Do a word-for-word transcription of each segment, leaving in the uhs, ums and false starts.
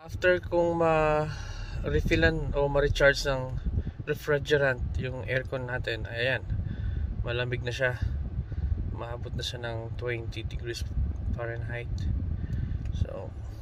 After kong ma-refillan o ma-recharge ng refrigerant yung aircon natin, ayan, malamig na siya. Maabot na siya ng twenty degrees Fahrenheit. So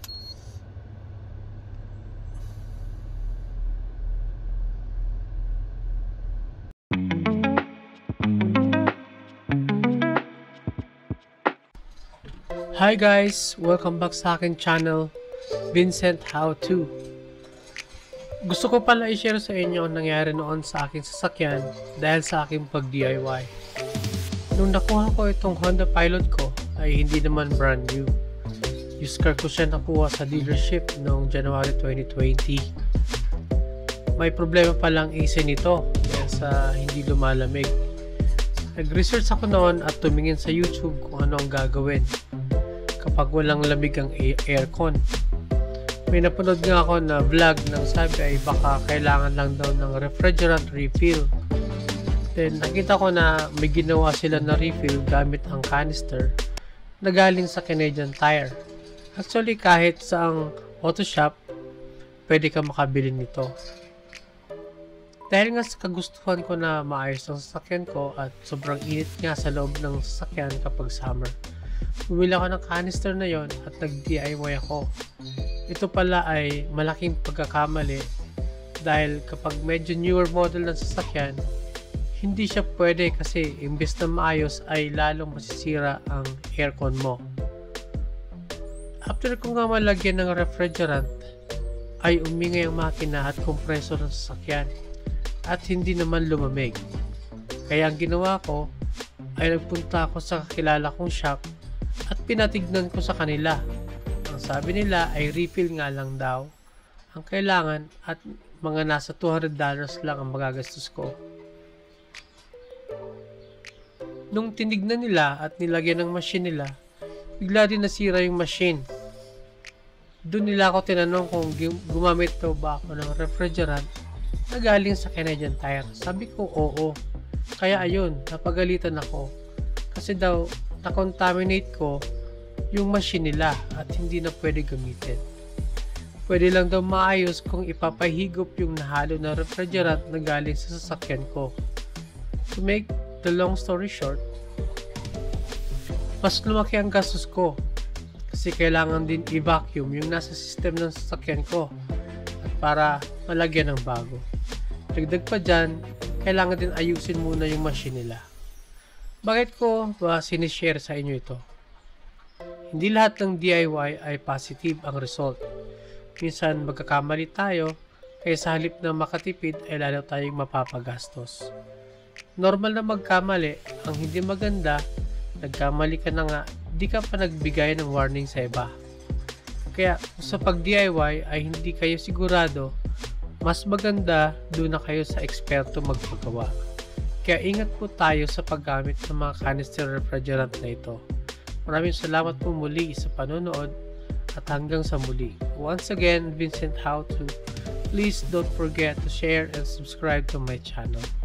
hi guys! Welcome back sa aking channel, Vincent How To. Gusto ko pala i-share sa inyo ang nangyari noon sa aking sasakyan dahil sa aking pag-D I Y. Nung nakuha ko itong Honda Pilot ko ay hindi naman brand new. Used car ko siya nakuha sa dealership noong January twenty twenty. May problema palang A C nito dahil sa hindi lumalamig. Nag-research ako noon at tumingin sa YouTube kung ano ang gagawin kapag walang lamig ang aircon. May napanood nga ako na vlog ng sabi ay baka kailangan lang daw ng refrigerant refill. Then nakita ko na may ginawa sila na refill gamit ang canister na galing sa Canadian Tire. Actually kahit sa ang auto shop pwede ka makabili nito. Dahil nga sa kagustuhan ko na maayos ang sasakyan ko at sobrang init nga sa loob ng sasakyan kapag summer, bumili ako ng canister na yon at nag-D I Y ako. Ito pala ay malaking pagkakamali dahil kapag medyo newer model ng sasakyan, hindi siya pwede kasi imbes na maayos ay lalong masisira ang aircon mo. After ko nga malagyan ng refrigerant, ay umingay ang makina at kompresor ng sasakyan at hindi naman lumamig. Kaya ang ginawa ko ay nagpunta ako sa kakilala kong shop at pinatignan ko sa kanila. Ang sabi nila ay refill nga lang daw ang kailangan at mga nasa two hundred dollars lang ang magagastos ko. Nung tinignan nila at nilagyan ng machine nila, bigla din nasira yung machine. Doon nila ako tinanong kung gumamit daw ba ako ng refrigerant na galing sa Canadian Tire. Sabi ko oo. Kaya ayun, napagalitan ako kasi daw na-contaminate ko yung machine nila at hindi na pwede gamitin. Pwede lang daw maayos kung ipapahigop yung nahalo na refrigerant na galing sa sasakyan ko. To make the long story short, mas lumaki ang gastos ko kasi kailangan din i-vacuum yung nasa system ng sasakyan ko at para malagyan ng bago. Dagdag pa dyan, kailangan din ayusin muna yung machine nila. Bakit ko ba sinishare sa inyo ito? Hindi lahat ng D I Y ay positive ang result. Minsan magkakamali tayo, kaya sa halip na makatipid ay lalo tayong mapapagastos. Normal na magkamali, ang hindi maganda, nagkamali ka na nga, di ka pa nagbigay ng warning sa iba. Kaya sa pag-D I Y ay hindi kayo sigurado, mas maganda doon na kayo sa eksperto magpagawa. Kaya ingat po tayo sa paggamit ng mga canister refrigerant na ito. Maraming salamat po muli sa panonood at hanggang sa muli. Once again, Vincent How To. Please don't forget to share and subscribe to my channel.